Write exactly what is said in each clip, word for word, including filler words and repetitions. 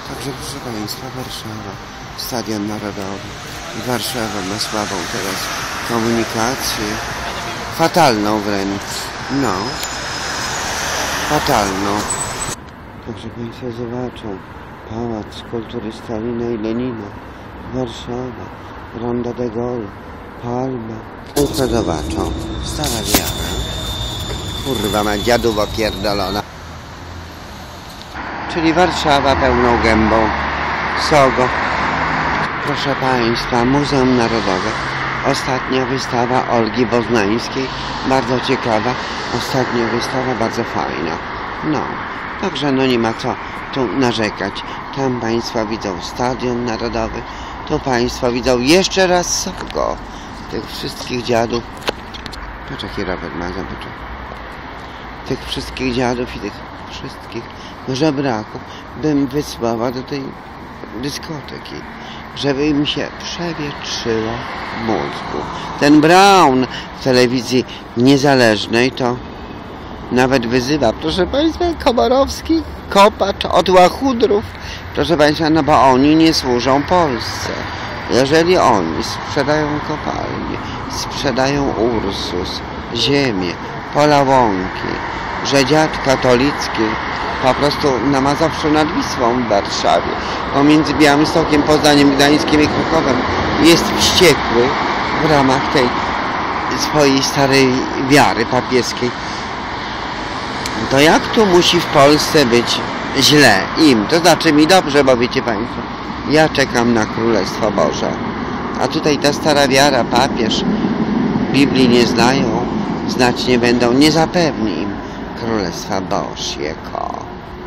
Także proszę Państwa, Warszawa, Stadion Narodowy. Warszawa ma słabą teraz komunikację. Fatalną wręcz. No. Fatalną. Także Państwo zobaczą. Pałac Kultury Stalina i Lenina. Warszawa. Ronda de Gaulle. Palma. Państwo zobaczą. Stara wiara. Kurwa ma dziaduwa pierdolona. Czyli Warszawa pełną gębą. Sogo. Proszę Państwa, Muzeum Narodowe. Ostatnia wystawa Olgi Boznańskiej. Bardzo ciekawa. Ostatnia wystawa bardzo fajna. No. Także no nie ma co tu narzekać. Tam Państwo widzą Stadion Narodowy. Tu Państwo widzą jeszcze raz Sogo. Tych wszystkich dziadów. Poczekaj, Robert ma zobaczyć. Tych wszystkich dziadów i tych wszystkich żebraków bym wysłała do tej dyskoteki, żeby im się przewietrzyło w mózgu. Ten Braun w telewizji niezależnej to nawet wyzywa, proszę Państwa, Komorowski, Kopacz od łachudrów. Proszę Państwa, no bo oni nie służą Polsce. Jeżeli oni sprzedają kopalnie, sprzedają Ursus, ziemię, pola łąki, że dziad katolicki po prostu na Mazowszu nad Wisłą w Warszawie, pomiędzy Białymstokiem, Poznaniem, Gdańskiem i Krakowem jest wściekły w ramach tej swojej starej wiary papieskiej, to jak tu musi w Polsce być źle im? To znaczy mi dobrze, bo wiecie Państwo, ja czekam na Królestwo Boże, a tutaj ta stara wiara, papież, Biblii nie znają, znać nie będą, nie zapewni im Królestwa Bożego.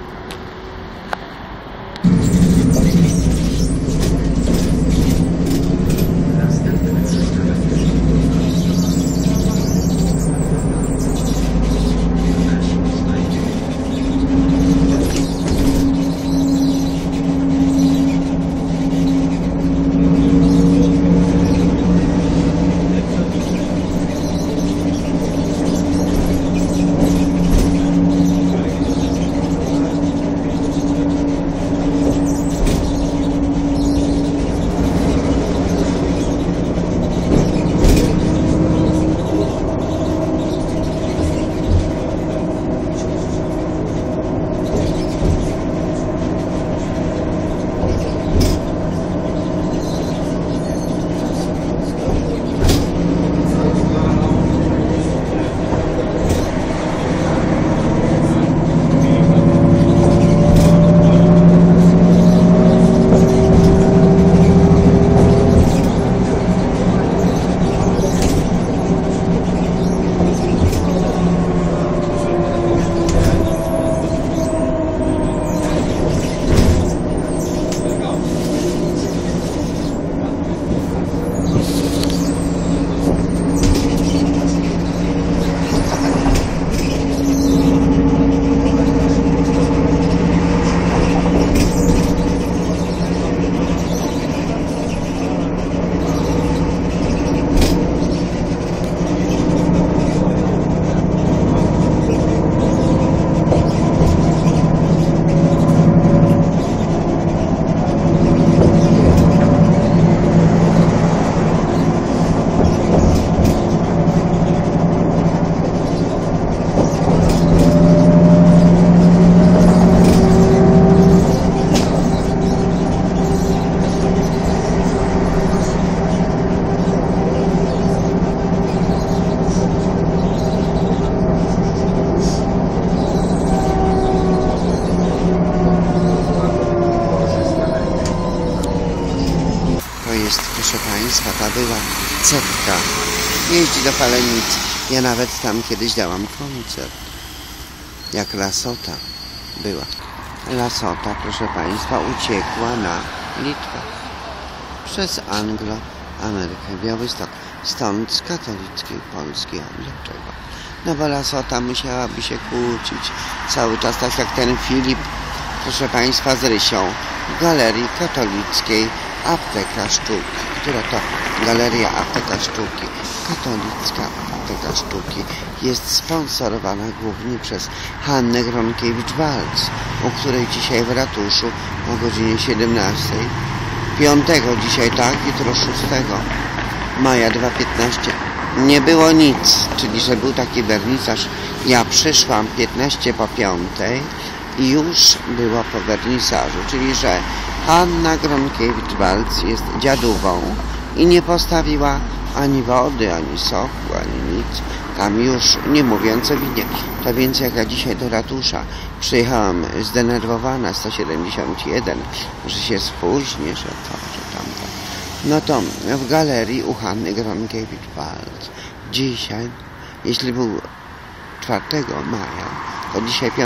Proszę Państwa, ta była Cetka. Jeździ do Falenicy. Ja nawet tam kiedyś dałam koncert. Jak Lasota była. Lasota, proszę Państwa, uciekła na Litwę. Przez Anglo-Amerykę. Białystok. Stąd z katolickiej Polski. A dlaczego? No bo Lasota musiałaby się kłócić cały czas, tak jak ten Filip, proszę Państwa, z Rysią w Galerii Katolickiej Apteka Sztuki, która to Galeria Apteka Sztuki katolicka Biblioteka Sztuki jest sponsorowana głównie przez Hannę Gronkiewicz-Waltz, u której dzisiaj w ratuszu o godzinie siedemnastej, piątego dzisiaj tak, jutro szóstego maja dwa tysiące piętnastego nie było nic, czyli że był taki wernisaż. Ja przyszłam piętnaście po piątej i już było po wernisażu, czyli że Hanna Gronkiewicz-Waltz jest dziadową i nie postawiła ani wody, ani soku, ani nic. Tam już nie mówiąc o winie. To więc jak ja dzisiaj do ratusza przyjechałam zdenerwowana, sto siedemdziesiąt jeden, że się spóźnię, że to, że tamto. No to w galerii u Hanny Gronkiewicz-Waltz dzisiaj, jeśli był czwartego maja, to dzisiaj